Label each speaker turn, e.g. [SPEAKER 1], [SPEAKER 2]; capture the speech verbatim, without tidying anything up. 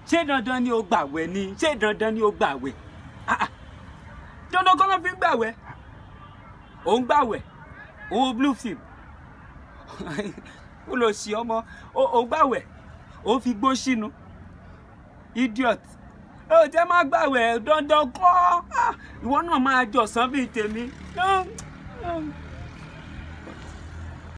[SPEAKER 1] ṣé dandan ni o gbàwẹ̀ ni ṣé dandan ni o gbàwẹ̀ dandan kọ́ ló fi ń gbàwẹ̀ òun gbàwẹ̀ òun blue film ó lọ sí ọmọ òun gbàwẹ̀ òun fi gbó sínú idiot ó jẹ́ má gbàwẹ̀ dandan kọ́ ìwọ náà máa jọ̀sán bíi tèmi.